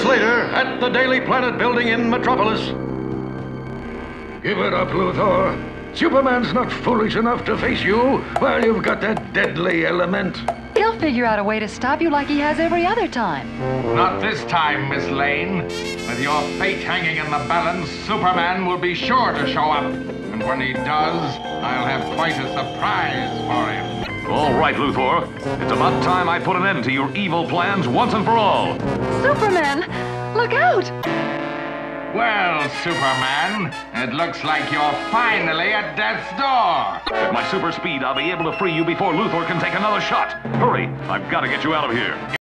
minutes later, at the Daily Planet building in Metropolis. Give it up, Luthor. Superman's not foolish enough to face you while you've got that deadly element. He'll figure out a way to stop you like he has every other time. Not this time, Miss Lane. With your fate hanging in the balance, Superman will be sure to show up. And when he does, I'll have quite a surprise for him. All right, Luthor. It's about time I put an end to your evil plans once and for all. Superman, look out! Well, Superman, it looks like you're finally at death's door. With my super speed, I'll be able to free you before Luthor can take another shot. Hurry, I've got to get you out of here.